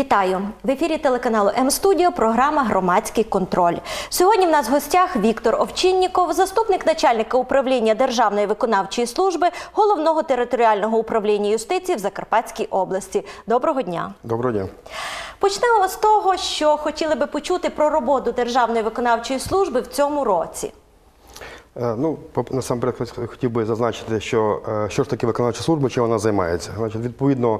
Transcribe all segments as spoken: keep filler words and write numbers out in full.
Вітаю! В ефірі телеканалу М-студіо програма «Громадський контроль». Сьогодні в нас в гостях Віктор Овчинніков, заступник начальника управління Державної виконавчої служби Головного територіального управління юстиції в Закарпатській області. Доброго дня! Доброго дня! Почнемо з того, що хотіли би почути про роботу Державної виконавчої служби в цьому році. Ну, насамперед хотів би зазначити, що, що ж таке виконавча служба, чим вона займається. Значить, відповідно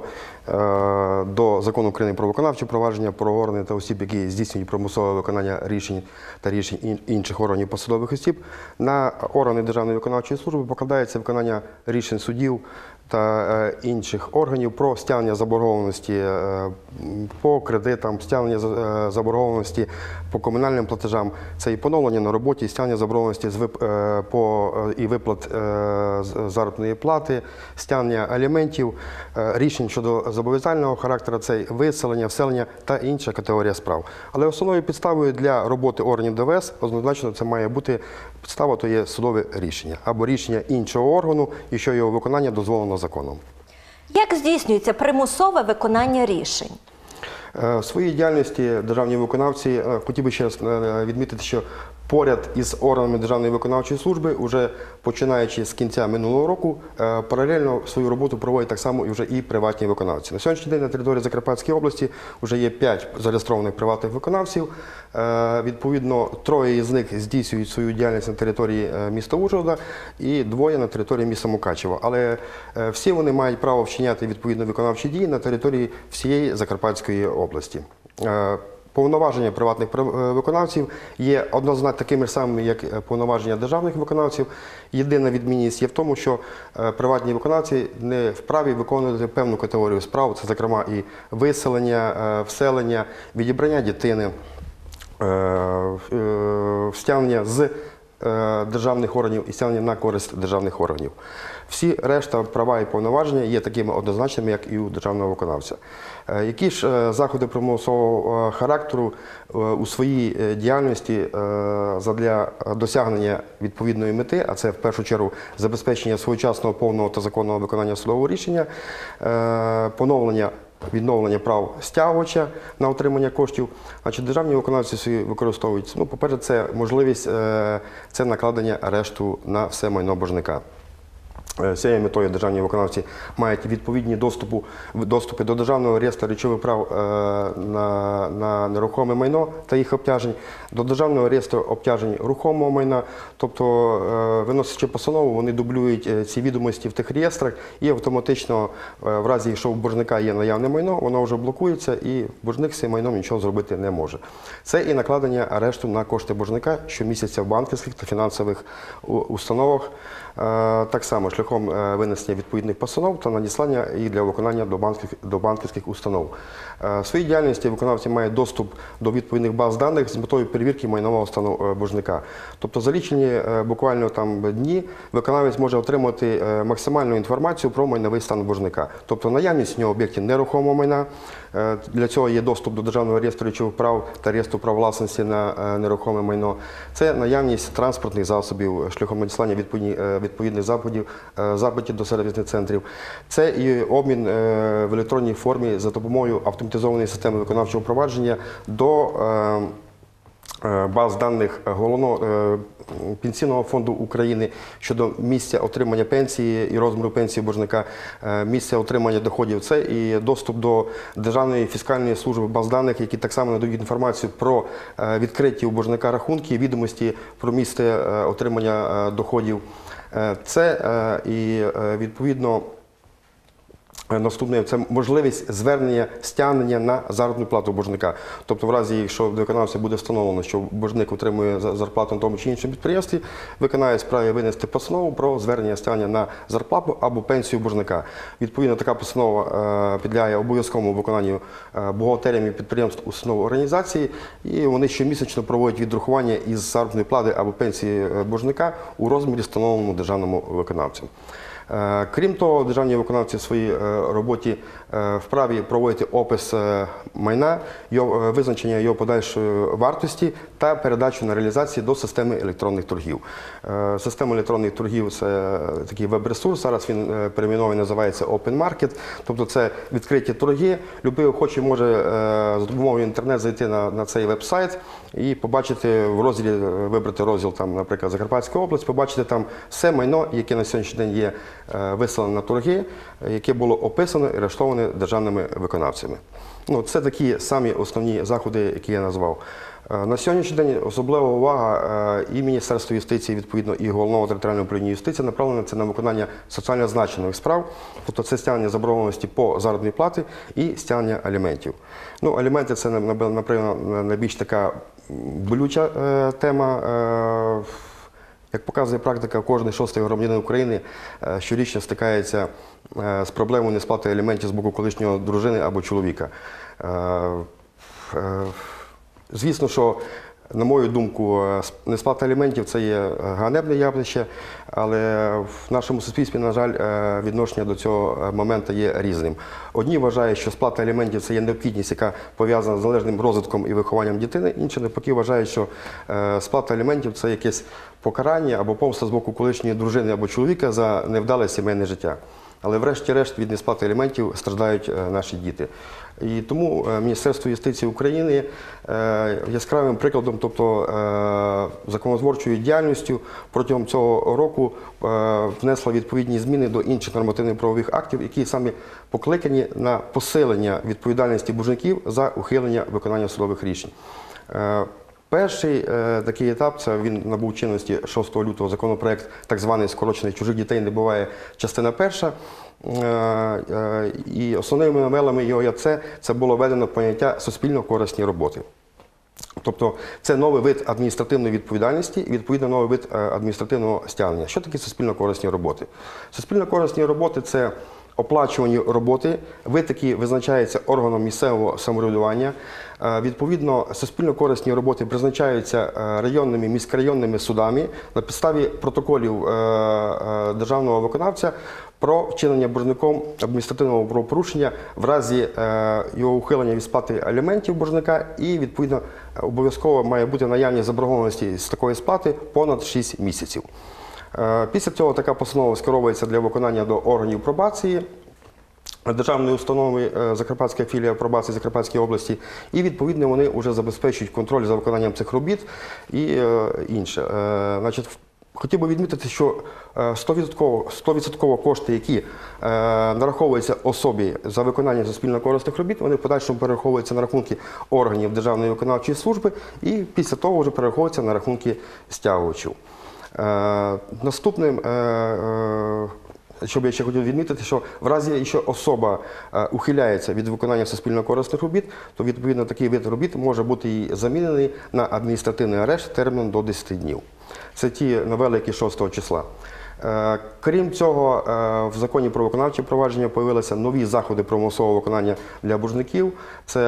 до Закону України про виконавче провадження, про органи та осіб, які здійснюють примусове виконання рішень та рішень інших органів посадових осіб, на органи Державної виконавчої служби покладається виконання рішень судів та інших органів про стягнення заборгованості по кредитам, стягнення заборгованості по комунальним платежам, це і поновлення на роботі, і стягнення заборгованості по і виплат заробітної плати, стягнення аліментів, рішень щодо зобов'язального характеру, це виселення, вселення та інша категорія справ. Але основною підставою для роботи органів Д В С однозначно це має бути підстава, то є судове рішення або рішення іншого органу, і що його виконання дозволено законом. Як здійснюється примусове виконання рішень? В своїй діяльності державні виконавці, хотів би ще раз відмітити, що поряд із органами Державної виконавчої служби, уже починаючи з кінця минулого року, паралельно свою роботу проводять так само і вже і приватні виконавці. На сьогоднішній день на території Закарпатської області вже є п'ять зареєстрованих приватних виконавців. Відповідно, троє із них здійснюють свою діяльність на території міста Ужгорода і двоє на території міста Мукачева. Але всі вони мають право вчиняти відповідно виконавчі дії на території всієї Закарпатської області. Повноваження приватних виконавців є однозначно такими ж самими, як повноваження державних виконавців. Єдина відмінність є в тому, що приватні виконавці не вправі виконувати певну категорію справ, це, зокрема, і виселення, вселення, відібрання дитини, стягнення з державних органів і стягнення на користь державних органів. Всі решта права і повноваження є такими однозначними, як і у державного виконавця. Які ж заходи примусового характеру у своїй діяльності задля досягнення відповідної мети, а це в першу чергу забезпечення своєчасного, повного та законного виконання судового рішення, поновлення, відновлення прав стягувача на отримання коштів, значить, державні виконавці використовують, ну, по-перше, це можливість, це накладення арешту на все майно боржника. З цією метою державні виконавці мають відповідні доступу, доступи до Державного реєстру речових прав на, на нерухоме майно та їх обтяжень, до Державного реєстру обтяжень рухомого майна, тобто виносячи постанову, вони дублюють ці відомості в тих реєстрах і автоматично, в разі, якщо у боржника є наявне майно, воно вже блокується і боржник з цим майном нічого зробити не може. Це і накладення арешту на кошти боржника щомісяця в банківських та фінансових установах, так само шляхом винесення відповідних постанов та надіслання їх для виконання до банківських, до банківських установ. В своїй діяльності виконавці мають доступ до відповідних баз даних з метою перевірки майнового стану боржника. Тобто за лічені буквально там дні виконавець може отримати максимальну інформацію про майновий стан боржника. Тобто наявність у нього об'єктів нерухомого майна, для цього є доступ до Державного реєстру речових прав та реєстру прав власності на нерухоме майно. Це наявність транспортних засобів шляхом надіслання відповідних запитів, запитів до сервісних центрів. Це і обмін в електронній формі за допомогою автоматизованої системи виконавчого провадження до баз даних Головного пенсійного фонду України щодо місця отримання пенсії і розміру пенсії боржника, місця отримання доходів. Це і доступ до Державної фіскальної служби баз даних, які так само надають інформацію про відкриті у боржника рахунки, відомості про місце отримання доходів. Це і, відповідно, наступне – це можливість звернення стягнення на заробітну плату боржника. Тобто в разі, якщо виконавця буде встановлено, що боржник отримує зарплату на тому чи іншому підприємстві, виконавець вправі винести постанову про звернення стягнення на зарплату або пенсію боржника. Відповідно, така постанова підлягає обов'язковому виконанню бухгалтеріями підприємств, установ, організацій, і вони щомісячно проводять відрахування із заробітної плати або пенсії боржника у розмірі, встановленому державному виконавцем. Крім того, державні виконавці в своїй роботі е, вправі проводити опис е, майна, його, е, визначення його подальшої вартості та передачу на реалізацію до системи електронних торгів. Е, Система електронних торгів – це такий веб-ресурс, зараз він е, перейменований, називається Open Market, тобто це відкриті торги. Любий охочий може е, за допомогою інтернету зайти на, на цей веб-сайт і побачити в розділі, вибрати розділ, там, наприклад, Закарпатська область, побачити там все майно, яке на сьогоднішній день є е, виставлено на торги, яке було описано і арештоване державними виконавцями. Ну, це такі самі основні заходи, які я назвав. Е, На сьогоднішній день особлива увага е, і Міністерства юстиції, відповідно, і Головного територіального управління юстиції направлена це на виконання соціально значених справ, тобто це стягнення заборгованості по заробітній платі і стягнення аліментів. Ну, аліменти – це, напевно, найбільш така болюча е, тема. Е, Як показує практика, кожен шостий громадянин України е, щорічно стикається е, з проблемою несплати аліментів з боку колишнього дружини або чоловіка. Е, е, Звісно, що, на мою думку, несплата аліментів – це є ганебне явище, але в нашому суспільстві, на жаль, відношення до цього моменту є різним. Одні вважають, що сплата аліментів – це є необхідність, яка пов'язана з належним розвитком і вихованням дитини, інші навпаки вважають, що сплата аліментів – це якесь покарання або помста з боку колишньої дружини або чоловіка за невдале сімейне життя. Але врешті-решт від несплати аліментів страждають наші діти. І тому Міністерство юстиції України яскравим прикладом, тобто законотворчою діяльністю протягом цього року внесло відповідні зміни до інших нормативно-правових актів, які саме покликані на посилення відповідальності боржників за ухилення виконання судових рішень. Перший е, такий етап, це він набув чинності шостого лютого, законопроект так званий скорочений «Чужих дітей не буває», частина перша. Е, е, і основними новелами його є це, це було введено поняття суспільно-корисні роботи. Тобто це новий вид адміністративної відповідальності і, відповідно, новий вид адміністративного стягнення. Що таке суспільно-корисні роботи? Суспільно-корисні роботи – це оплачувані роботи, вид, який визначається органом місцевого самоврядування. Відповідно, суспільно-корисні роботи призначаються районними, міськрайонними судами на підставі протоколів державного виконавця про вчинення боржником адміністративного правопорушення в разі його ухилення від сплати аліментів боржника і, відповідно, обов'язково має бути наявність заборгованості з такої сплати понад шість місяців. Після цього така постанова скеровується для виконання до органів пробації державної установи Закарпатська філія пробації Закарпатської області, і, відповідно, вони вже забезпечують контроль за виконанням цих робіт і інше. Значить, хотів би відмітити, що сто відсотків кошти, які нараховуються особі за виконання суспільно-корисних робіт, вони в подальшому перераховуються на рахунки органів Державної виконавчої служби і після того вже перераховуються на рахунки стягувачів. Наступним, що б я ще хотів відмітити, що в разі, якщо особа ухиляється від виконання суспільно-корисних робіт, то, відповідно, такий вид робіт може бути і замінений на адміністративний арешт терміном до десяти днів. Це ті новели, які шостого числа. Крім цього, в законі про виконавче провадження з'явилися нові заходи примусового виконання для боржників. Це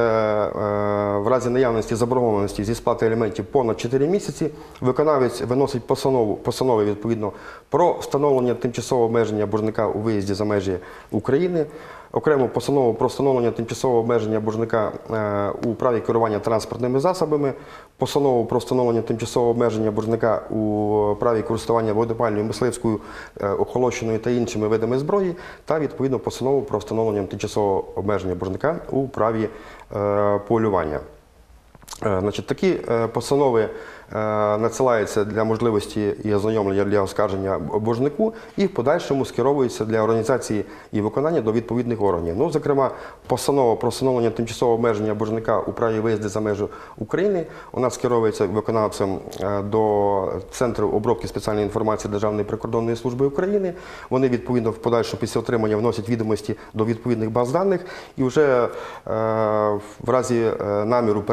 в разі наявності заборгованості зі сплати аліментів понад чотири місяці виконавець виносить постанову, постанови відповідно про встановлення тимчасового обмеження боржника у виїзді за межі України, окрему постанову про встановлення тимчасового обмеження боржника у праві керування транспортними засобами, постанову про встановлення тимчасового обмеження боржника у праві користування вогнепальною, мисливською, охолощеною та іншими видами зброї, та, відповідно, постанову про встановлення тимчасового обмеження боржника у праві полювання. Значить, такі постанови надсилаються для можливості і ознайомлення для оскарження боржнику і в подальшому скеровуються для організації і виконання до відповідних органів. Ну, зокрема, постанова про встановлення тимчасового обмеження боржника у праві виїзду за межі України, вона скеровується виконавцем до Центру обробки спеціальної інформації Державної прикордонної служби України. Вони, відповідно, в подальшому після отримання вносять відомості до відповідних баз даних і вже в разі наміру перетину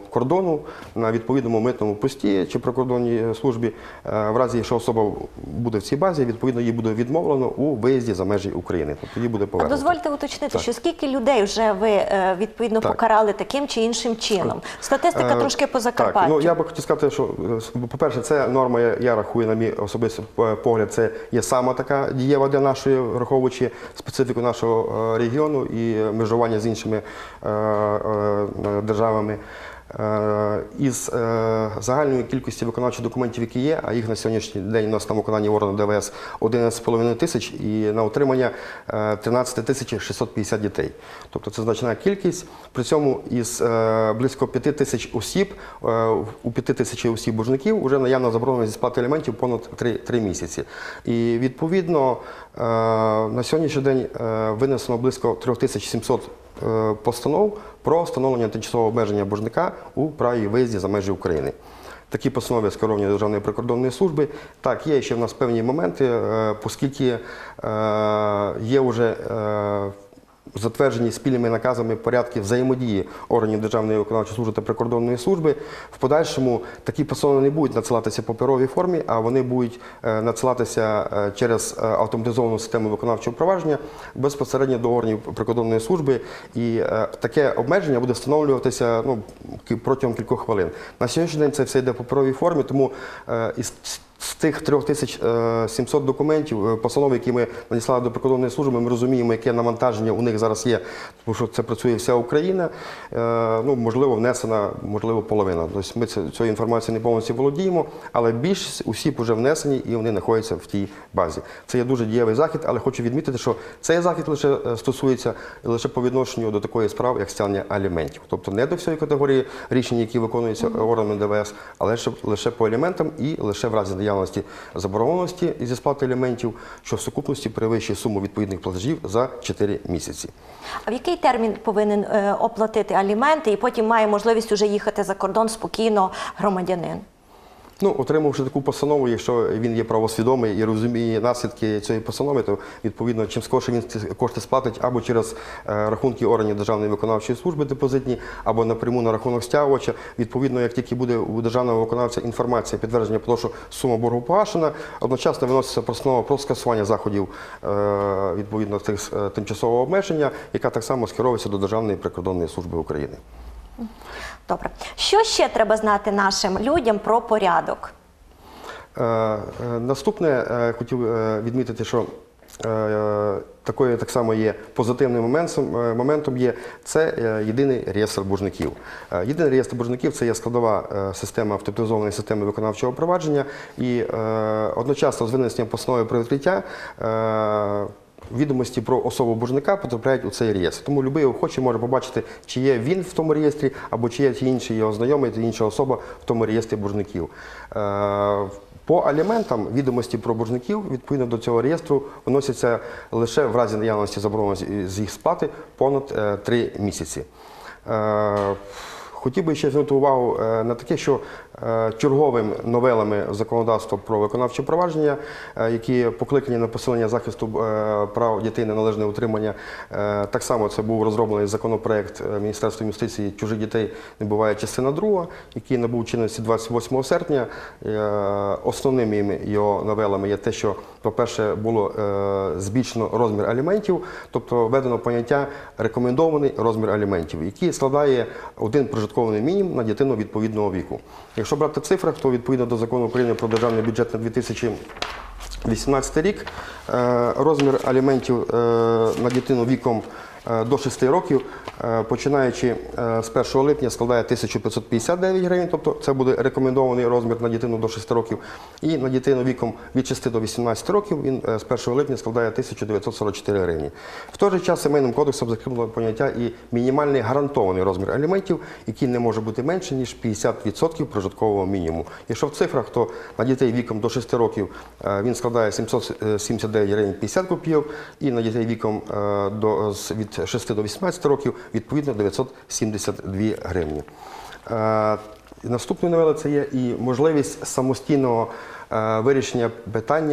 кордону на відповідному митному пості чи прикордонній службі. В разі, якщо особа буде в цій базі, відповідно їй буде відмовлено у виїзді за межі України. Тобто її буде повернуто. Дозвольте уточнити, Так. що скільки людей вже ви е, відповідно Так. покарали таким чи іншим чином? Статистика Е, трошки по Так, Закарпаттю. ну я би хотів сказати, що, е, по-перше, це норма, я, я рахую, на мій особистий е, погляд, це є сама така дієва для нашої, враховуючи специфіку нашого е, регіону і межування з іншими е, е, державами. Е, Із е, загальної кількості виконавчих документів, які є, а їх на сьогоднішній день у нас на виконанні органу Д В С одинадцять з половиною тисяч і на утримання е, тринадцять тисяч шістсот п'ятдесят дітей. Тобто це значна кількість. При цьому із е, близько п'яти тисяч осіб, е, у п'яти тисяч осіб боржників вже наявно заборонено зі сплати аліментів понад три місяці. І відповідно е, на сьогоднішній день е, винесено близько три тисячі сімсот е, постанов про встановлення тимчасового обмеження боржника у праві виїзді за межі України. Такі постанови скеровані до Державної прикордонної служби. Так, є ще в нас певні моменти, е, оскільки е, є вже е, затверджені спільними наказами порядки взаємодії органів Державної виконавчої служби та прикордонної служби. В подальшому такі постанови не будуть надсилатися в паперовій формі, а вони будуть е, надсилатися е, через е, автоматизовану систему виконавчого провадження безпосередньо до органів прикордонної служби. І е, таке обмеження буде встановлюватися ну, протягом кількох хвилин. На сьогоднішній день це все йде в паперовій формі, тому е, із з тих три тисячі сімсот документів, постанов, які ми надіслали до прикордонної служби, ми розуміємо, яке навантаження у них зараз є, тому що це працює вся Україна. Ну, можливо, внесена, можливо, половина. Тобто ми цією інформацією не повністю володіємо, але більшість усі вже внесені і вони знаходяться в тій базі. Це є дуже дієвий захід, але хочу відмітити, що цей захід лише стосується лише по відношенню до такої справи, як стягнення аліментів. Тобто не до всієї категорії рішень, які виконуються органами Д В С, але лише по аліментам і лише в разі наявності заборгованості зі сплати аліментів, що в сукупності перевищує суму відповідних платежів за чотири місяці. А в який термін повинен е, оплатити аліменти і потім має можливість уже їхати за кордон спокійно громадянин? Ну, отримавши таку постанову, якщо він є правосвідомий і розуміє наслідки цієї постанови, то відповідно, чим скорше він ці кошти сплатить або через е, рахунки органів Державної виконавчої служби депозитні, або напряму на рахунок стягувача, відповідно, як тільки буде у державного виконавця інформація, підтвердження про те, що сума боргу погашена, одночасно виноситься постанова про скасування заходів е, відповідно тих, е, тимчасового обмеження, яка так само скеровується до Державної прикордонної служби України. Добре. Що ще треба знати нашим людям про порядок? Е, е, наступне е, хотів е, відмітити, що е, такою так само є позитивним моментом, е, моментом є це е, єдиний реєстр боржників. Е, єдиний реєстр боржників – це є складова е, система автоматизованої системи виконавчого провадження і е, одночасно з винесенням постанови про відкриття е, відомості про особу боржника потрапляють у цей реєстр. Тому будь-який охочий може побачити, чи є він в тому реєстрі, або чи є ті інші його знайомі, чи інша особа в тому реєстрі боржників. По аліментам відомості про боржників відповідно до цього реєстру виносяться лише в разі наявності заборгованості з їх сплати понад три місяці. Хотів би ще звернути увагу на таке, що черговими новелами законодавства про виконавче провадження, які покликані на посилення захисту прав дітей на належне утримання, так само це був розроблений законопроект Міністерства юстиції «Чужих дітей не буває» частина друга, який набув чинності двадцять восьмого серпня. Основними його новелами є те, що, по-перше, було збільшено розмір аліментів, тобто введено поняття «рекомендований розмір аліментів», який складає один прожитковий мінімум на дитину відповідного віку. Якщо брати в цифрах, то відповідно до Закону України про державний бюджет на дві тисячі вісімнадцятий рік розмір аліментів на дитину віком до шести років, починаючи з першого липня, складає тисячу п'ятсот п'ятдесят дев'ять гривень, тобто це буде рекомендований розмір на дитину до шести років. І на дитину віком від шести до вісімнадцяти років він з першого липня складає тисячу дев'ятсот сорок чотири гривні. В той же час Сімейним кодексом закріплено поняття і мінімальний гарантований розмір аліментів, який не може бути менше, ніж п'ятдесят відсотків прожиткового мінімуму. Якщо в цифрах, то на дітей віком до шести років він складає сімсот сімдесят дев'ять гривень п'ятдесят копійок, і на дітей віком до, від шести до вісімнадцяти років відповідно дев'ятсот сімдесят дві гривні. Е, наступною новелою це є і можливість самостійного е, вирішення питання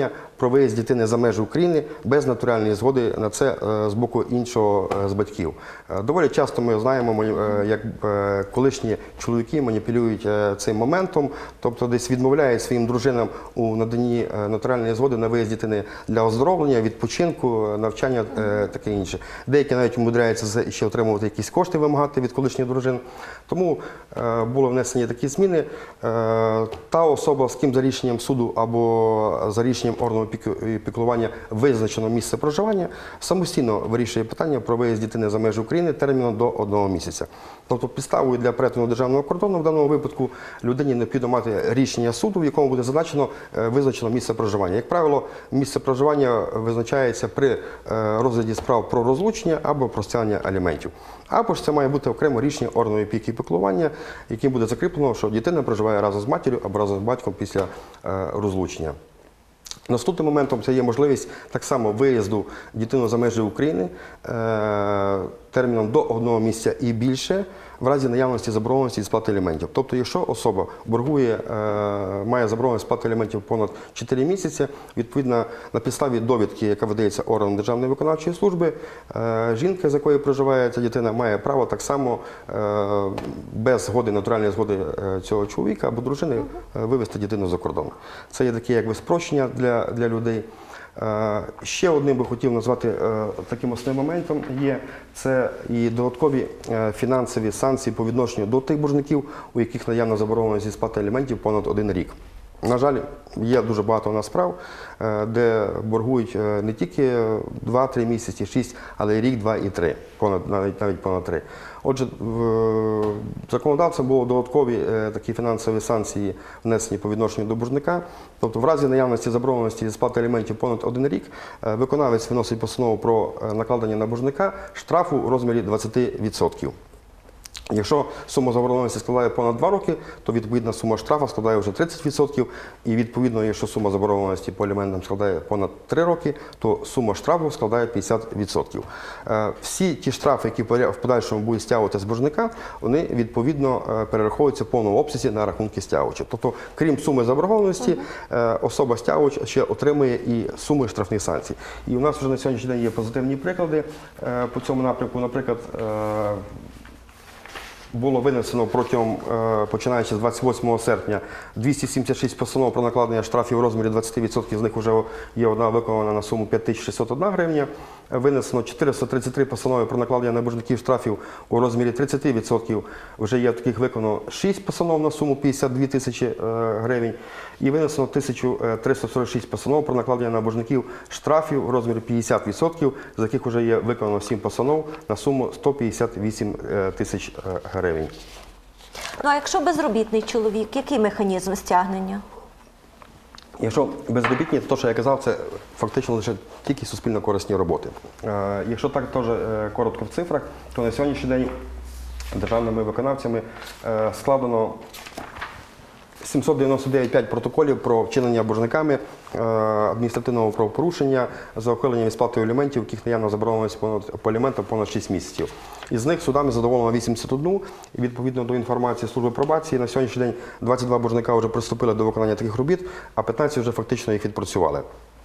про виїзд дитини за межі України без нотаріальної згоди на це з боку іншого з батьків. Доволі часто ми знаємо, як колишні чоловіки маніпулюють цим моментом, тобто десь відмовляють своїм дружинам у наданні нотаріальної згоди на виїзд дитини для оздоровлення, відпочинку, навчання, таке інше. Деякі навіть умудряються ще отримувати якісь кошти, вимагати від колишніх дружин. Тому були внесені такі зміни. Та особа, з ким за рішенням суду або за рішенням органу піклування визначено місце проживання, самостійно вирішує питання про виїзд дитини за межі України терміном до одного місяця. Тобто підставою для перетину державного кордону в даному випадку людині необхідно мати рішення суду, в якому буде зазначено, визначено місце проживання. Як правило, місце проживання визначається при розгляді справ про розлучення або про стягнення аліментів. Або ж це має бути окремо рішення органу опіки і піклування, яким буде закріплено, що дитина проживає разом з матір'ю або разом з батьком після розлучення. Наступним моментом це є можливість так само виїзду дитини за межі України терміном до одного місяця і більше в разі наявності заборгованості від сплати аліментів. Тобто, якщо особа боргує, має заборгованість сплати аліментів понад чотири місяці, відповідно на підставі довідки, яка видається органом Державної виконавчої служби, жінка, з якою проживає ця дитина, має право так само без згоди, натуральної згоди цього чоловіка або дружини вивезти дитину за кордон. Це є таке якби спрощення для, для людей. Ще одним би хотів назвати таким основним моментом є це і додаткові фінансові санкції по відношенню до тих боржників, у яких наявна заборгованість зі сплати аліментів понад один рік. На жаль, є дуже багато у нас справ, де боргують не тільки два-три місяці, шість, але й рік, два і три, понад, навіть, навіть понад три. Отже, законодавцем було додаткові такі фінансові санкції внесені по відношенню до боржника. Тобто в разі наявності заборгованості зі сплати аліментів понад один рік, виконавець виносить постанову про накладення на боржника штрафу у розмірі двадцяти відсотків. Якщо сума заборгованості складає понад два роки, то відповідна сума штрафу складає вже тридцять відсотків. І відповідно, якщо сума заборгованості по аліментам складає понад три роки, то сума штрафу складає п'ятдесят відсотків. Всі ті штрафи, які в подальшому будуть стягувати з боржника, вони відповідно перераховуються в повному обсязі на рахунки стягувача. Тобто, крім суми заборгованості, особа стягувач ще отримує і суми штрафних санкцій. І у нас вже на сьогоднішній день є позитивні приклади по цьому напрямку. Наприклад, було винесено протягом, починаючи з двадцять восьмого серпня, двісті сімдесят шість постанов про накладення штрафів у розмірі двадцяти відсотків, з них вже є одна виконана на суму п'ять тисяч шістсот одна гривня. Винесено чотириста тридцять три постанови про накладення на боржників штрафів у розмірі тридцяти відсотків. Вже є таких виконано шість постанов на суму п'ятдесят дві тисячі гривень. І винесено тисячу триста сорок шість постанов про накладення на боржників штрафів у розмірі п'ятдесят відсотків, з яких вже є виконано сім постанов на суму сто п'ятдесят вісім тисяч гривень. Ну а якщо безробітний чоловік, який механізм стягнення? Якщо безробітні, то, що я казав, це фактично лише тільки суспільно корисні роботи. Якщо так теж коротко в цифрах, то на сьогоднішній день державними виконавцями складено сімсот дев'яносто п'ять протоколів про вчинення боржниками адміністративного правопорушення за ухилення від сплати аліментів, яких наявна заборгованість по аліментам понад шість місяців. Із них судами задоволено вісімдесят один, і відповідно до інформації служби пробації, на сьогоднішній день двадцять два боржника вже приступили до виконання таких робіт, а п'ятнадцять вже фактично їх відпрацювали.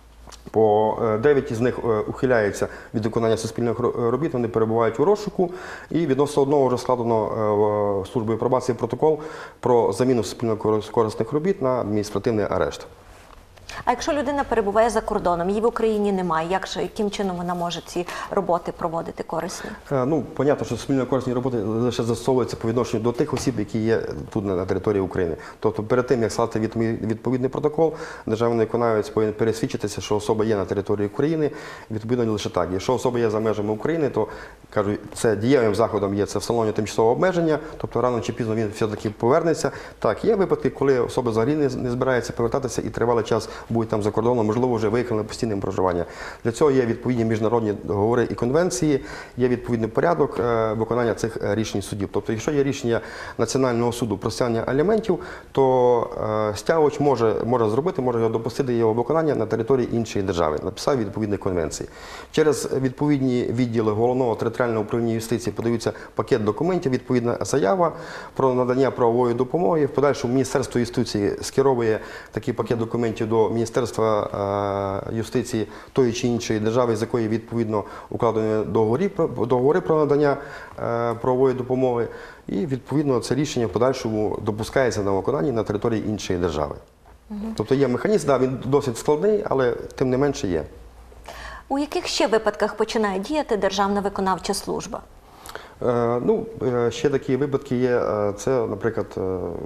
По дев'ять із них ухиляються від виконання суспільних робіт, вони перебувають у розшуку, і відносно одного вже складено службою пробації протокол про заміну суспільно-корисних робіт на адміністративний арешт. А якщо людина перебуває за кордоном, її в Україні немає, як же, яким чином вона може ці роботи проводити корисні? Ну, понятно, що суспільно-корисні роботи лише застосовуються по відношенню до тих осіб, які є тут на території України. Тобто перед тим, як скласти відповідний протокол, державний виконавець повинен пересвідчитися, що особа є на території України, відповідно лише так. Якщо особа є за межами України, то, кажуть, це дієвим заходом є це встановлення тимчасового обмеження, тобто рано чи пізно він все-таки повернеться. Так, є випадки, коли особа взагалі не збирається повертатися і тривалий час будуть там за кордоном, можливо, вже виїхали на постійне проживання. Для цього є відповідні міжнародні договори і конвенції, є відповідний порядок виконання цих рішень судів. Тобто, якщо є рішення Національного суду про стягнення аліментів, то стягувач може, може зробити, може його допустити його виконання на території іншої держави, на підставі відповідних конвенцій. Через відповідні відділи Головного територіального управління юстиції подаються пакет документів, відповідна заява про надання правової допомоги. В подальшому Міністерство юстиції скеровує такий пакет документів до Міністерства е, юстиції тої чи іншої держави, з якої відповідно укладені договори, про- договори про надання е, правової допомоги, і відповідно це рішення в подальшому допускається на виконання на території іншої держави. Тобто є механізм, да, він досить складний, але тим не менше є. У яких ще випадках починає діяти Державна виконавча служба? Е, ну, е, ще такі випадки є. е, Це, наприклад, е,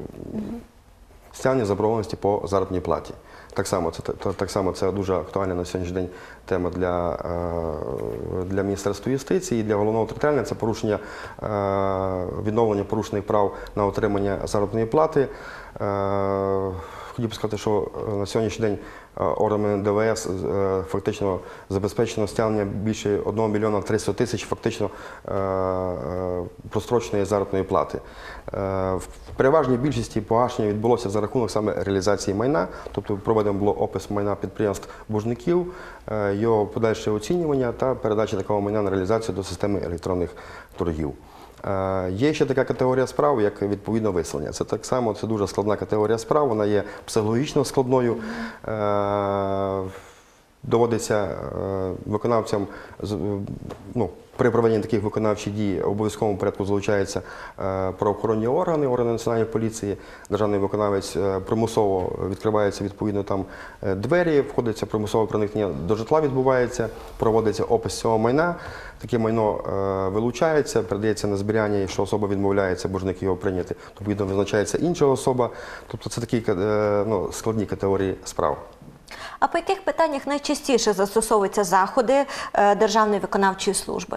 стягнення заборгованості по заробітній платі. Так само це та- так само це дуже актуальна на сьогоднішній день тема для, е, для Міністерства юстиції і для головного територіального. Це порушення е, відновлення порушених прав на отримання заробітної плати. Е, Хотів би сказати, що на сьогоднішній день е, органами Д В С е, фактично забезпечено стягнення більше одного мільйона триста тисяч фактично е, е, простроченої заробітної плати. Е, В переважній більшості погашення відбулося за рахунок саме реалізації майна, тобто проведено було опис майна підприємств боржників, е, його подальше оцінювання та передача такого майна на реалізацію до системи електронних торгів. Е, Є ще така категорія справ, як відповідно виселення. Це так само це дуже складна категорія справ, вона є психологічно складною. Е, Доводиться е, виконавцям з- ну, при проведенні таких виконавчих дій в обов'язковому порядку залучаються е, правоохоронні органи, органи національної поліції, державний виконавець е, примусово відкривається відповідно там е, двері, входиться примусове проникнення до житла, відбувається, проводиться опис цього майна. Таке майно е, вилучається, передається на зберігання, якщо особа відмовляється, боржник його прийняти, то відповідно визначається інша особа. Тобто це такі е, ну, складні категорії справ. А по яких питаннях найчастіше застосовуються заходи е, Державної виконавчої служби?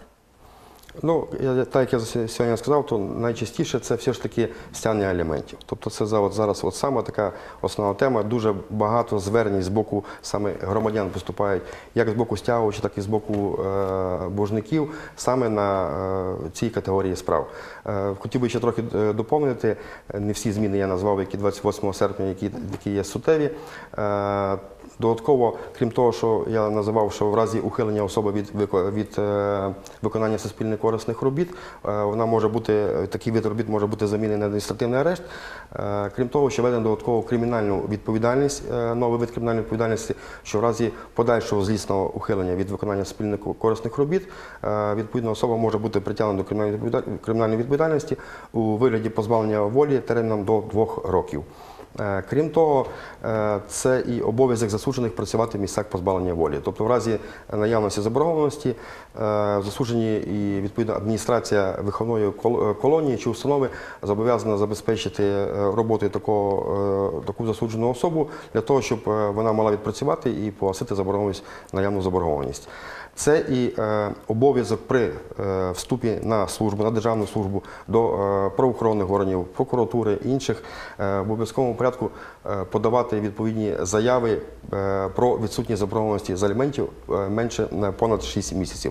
Ну, я- так як я сьогодні сказав, то найчастіше це все ж таки стягнення аліментів. Тобто це за- от зараз от саме така основна тема. Дуже багато звернень з боку саме громадян поступають, як з боку стягувачів, так і з боку е, боржників, саме на е, цій категорії справ. Е, хотів би ще трохи е, доповнити, не всі зміни я назвав, які двадцять восьмого серпня, які, які є суттєві. Е, Додатково, крім того, що я називав, що в разі ухилення особи від, вико- від е, виконання суспільно корисних робіт, е, вона може бути, такий вид робіт може бути замінений на адміністративний арешт. Е, крім того, ще введено додатково кримінальну відповідальність, е, новий вид кримінальної відповідальності, що в разі подальшого злісного ухилення від виконання суспільно корисних робіт, е, відповідна особа може бути притягнена до кримінальної відповіда- кримінальної відповідальності у вигляді позбавлення волі терміном до двох років. Е, Крім того, е, це і обов'язок засуджених працювати в місцях позбавлення волі. Тобто в разі наявності заборгованості е, засуджені і відповідно адміністрація виховної кол- е, колонії чи установи зобов'язана забезпечити е, роботою такого, е, таку засуджену особу для того, щоб е, вона мала відпрацювати і погасити заборгованість, наявну заборгованість. Це і е, обов'язок при е, вступі на службу, на державну службу до е, правоохоронних органів, прокуратури і інших е, в обов'язковому порядку е, подавати відповідні заяви е, про відсутність заборгованості з аліментів е, менше на понад шість місяців.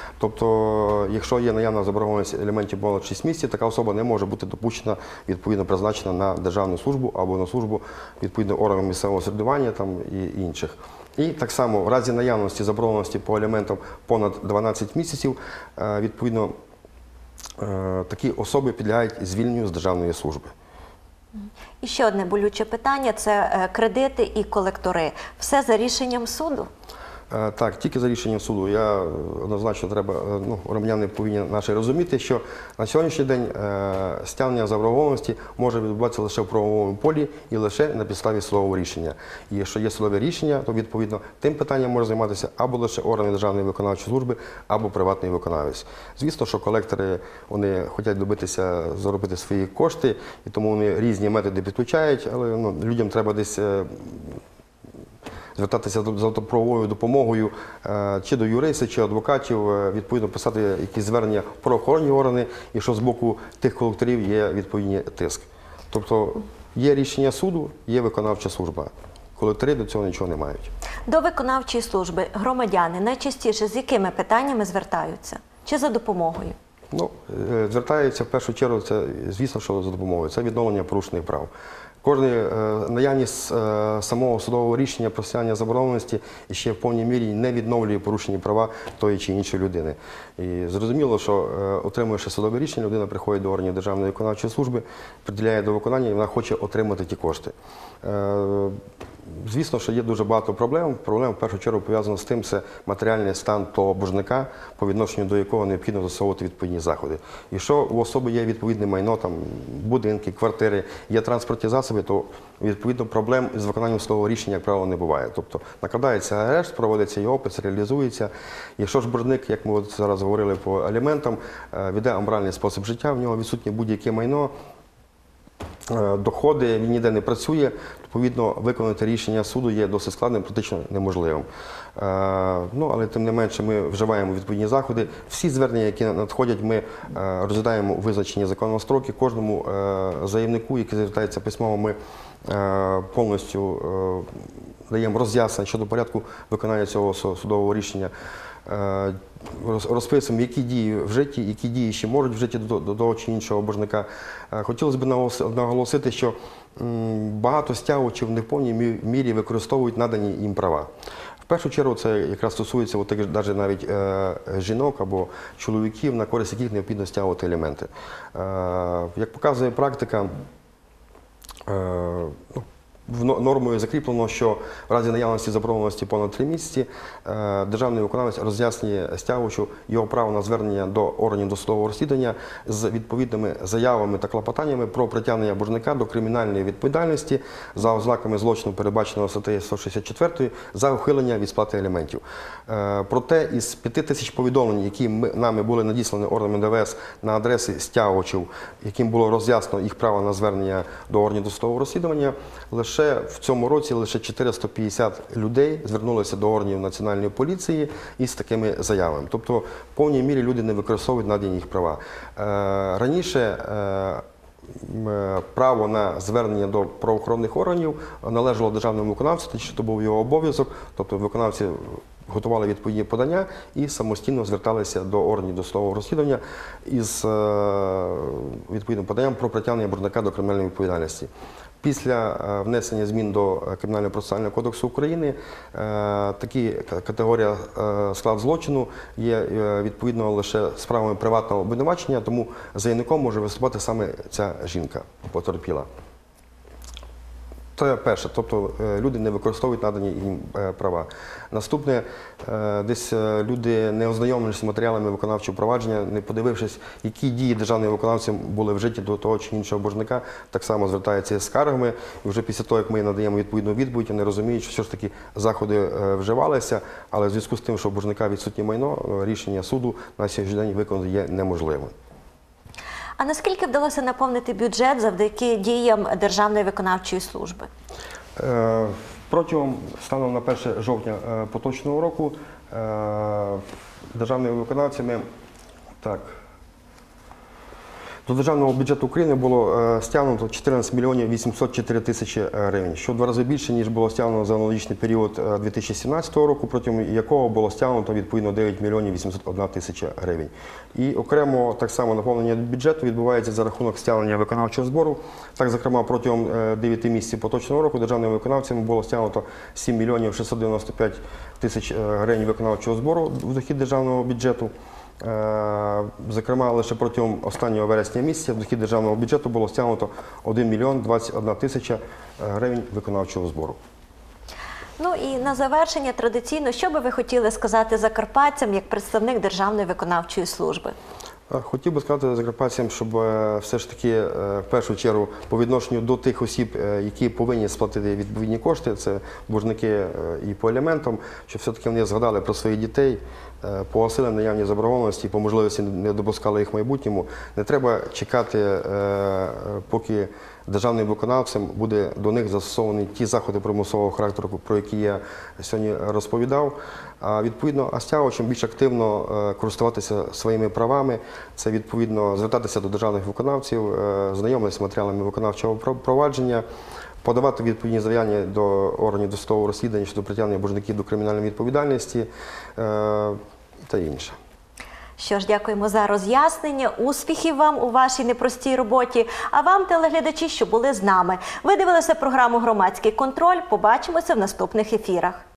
Тобто, якщо є наявна заборгованість аліментів понад шість місяців, така особа не може бути допущена, відповідно призначена на державну службу або на службу відповідно органів місцевого самоврядування там і інших. І так само в разі наявності заборгованості по аліментам понад дванадцять місяців, е, відповідно, е, такі особи підлягають звільненню з державної служби. І ще одне болюче питання – це е, кредити і колектори. Все за рішенням суду? Е, Так, тільки за рішенням суду. Я е, однозначно треба, е, ну, громадяни повинні наші розуміти, що на сьогоднішній день е, стягнення заборгованості може відбуватися лише в правовому полі і лише на підставі судового рішення. І якщо є судове рішення, то відповідно тим питанням може займатися або лише органи Державної виконавчої служби, або приватний виконавець. Звісно, що колектори вони хочуть добитися заробити свої кошти, і тому вони різні методи підключають, але ну, людям треба десь е, звертатися за правовою допомогою е, чи до юристів, чи адвокатів, е, відповідно писати якісь звернення в правоохоронні органи, і що з боку тих колекторів є відповідний тиск. Тобто є рішення суду, є виконавча служба. Колектори до цього нічого не мають. До виконавчої служби громадяни найчастіше з якими питаннями звертаються? Чи за допомогою? Ну, е, звертаються в першу чергу, це, звісно, що за допомогою. Це відновлення порушених прав. Кожна е, наявність е, самого судового рішення про стягнення заборгованості ще в повній мірі не відновлює порушені права тої чи іншої людини. І зрозуміло, що е, отримуючи судове рішення, людина приходить до органів Державної виконавчої служби, приділяє до виконання і вона хоче отримати ті кошти. Е, Звісно, що є дуже багато проблем. Проблема в першу чергу пов'язана з тим, це матеріальний стан того боржника, по відношенню до якого необхідно застосовувати відповідні заходи. Якщо у особи є відповідне майно, там, будинки, квартири, є транспортні засоби, то відповідно проблем з виконанням свого рішення, як правило, не буває. Тобто накладається арешт, проводиться його опис, реалізується. Якщо ж боржник, як ми от зараз говорили по аліментам, веде аморальний спосіб життя, в нього відсутнє будь-яке майно, доходи, він ніде не працює, відповідно, виконати рішення суду є досить складним, практично неможливим. Ну, але тим не менше ми вживаємо відповідні заходи. Всі звернення, які надходять, ми розглядаємо у визначені законом строки. Кожному заявнику, який звертається письмово, ми повністю даємо роз'яснення щодо порядку виконання цього судового рішення. Розписуємо, які дії в житті, які дії ще можуть в житті до, до того чи іншого боржника. Хотілося б наголосити, що багато стягувачів не в повній мірі використовують надані їм права. В першу чергу це якраз стосується от таких, навіть, навіть е, жінок або чоловіків, на користь яких необхідно стягувати аліменти. Е, як показує практика, е, ну, нормою закріплено, що в разі наявності заборгованості понад три місяці державний виконавець роз'яснює стягувачу його право на звернення до органів досудового розслідування з відповідними заявами та клопотаннями про притягнення боржника до кримінальної відповідальності за ознаками злочину, передбаченого статтею сто шістдесят чотири, за ухилення від сплати аліментів. Проте із п'яти тисяч повідомлень, які ми, нами були надіслані органами Д В С на адреси стягувачів, яким було роз'яснено їх право на звернення до органів досудового розслідування, лише Лише в цьому році лише чотириста п'ятдесят людей звернулися до органів Національної поліції із такими заявами. Тобто, в повній мірі люди не використовують надані їх права. Раніше право на звернення до правоохоронних органів належало державному виконавцю, що був його обов'язок, тобто виконавці готували відповідні подання і самостійно зверталися до органів досудового розслідування із відповідним поданням про притягнення боржника до кримінальної відповідальності. Після внесення змін до Кримінального процесуального кодексу України такі категорія склад злочину є відповідно лише справами приватного обвинувачення, тому заявником може виступати саме ця жінка, потерпіла. Це перше, тобто люди не використовують надані їм права. Наступне, десь люди не ознайомилися з матеріалами виконавчого провадження, не подивившись, які дії державним виконавцям були вжиті до того чи іншого боржника, так само звертаються з скаргами. І вже після того, як ми надаємо відповідну відповідь, вони розуміють, що все ж таки заходи вживалися, але в зв'язку з тим, що у боржника відсутнє майно, рішення суду на сьогоднішній день виконати є неможливим. А наскільки вдалося наповнити бюджет завдяки діям Державної виконавчої служби? Протягом, станом на перше жовтня поточного року, державними виконавцями, так, до Державного бюджету України було стягнуто чотирнадцять мільйонів вісімсот чотири тисячі гривень, що в два рази більше, ніж було стягнуто за аналогічний період дві тисячі сімнадцятого року, протягом якого було стягнуто відповідно дев'ять мільйонів вісімсот одна тисяча гривень. І окремо так само наповнення бюджету відбувається за рахунок стягнення виконавчого збору. Так, зокрема, протягом дев'яти місяців поточного року державними виконавцями було стягнуто сім мільйонів шістсот дев'яносто п'ять тисяч гривень виконавчого збору в дохід державного бюджету. Зокрема, лише протягом останнього вересня місяця в дохід державного бюджету було стягнуто один мільйон двадцять одна тисяча гривень виконавчого збору. Ну і на завершення традиційно, що би ви хотіли сказати закарпатцям як представник Державної виконавчої служби? Хотів би сказати закарпатцям, щоб все ж таки в першу чергу по відношенню до тих осіб, які повинні сплатити відповідні кошти, це боржники і по аліментам, щоб все-таки вони згадали про своїх дітей, погасили наявні заборгованості, по можливості не допускали їх в майбутньому. Не треба чекати, поки державним виконавцем буде до них застосовані ті заходи примусового характеру, про які я сьогодні розповідав. А відповідно, а стягувачам більш активно користуватися своїми правами, це відповідно звертатися до державних виконавців, знайомитися з матеріалами виконавчого провадження, подавати відповідні заявлення до органів досудового розслідування щодо притягнення боржників до кримінальної відповідальності та інше. Що ж, дякуємо за роз'яснення, успіхів вам у вашій непростій роботі, а вам, телеглядачі, що були з нами. Ви дивилися програму «Громадський контроль». Побачимося в наступних ефірах.